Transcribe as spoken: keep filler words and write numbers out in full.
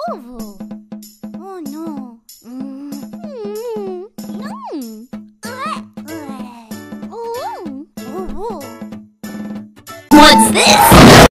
ovo. Oh no. Mm. Mm. Mm. Uh. Oh. Oh. What's this?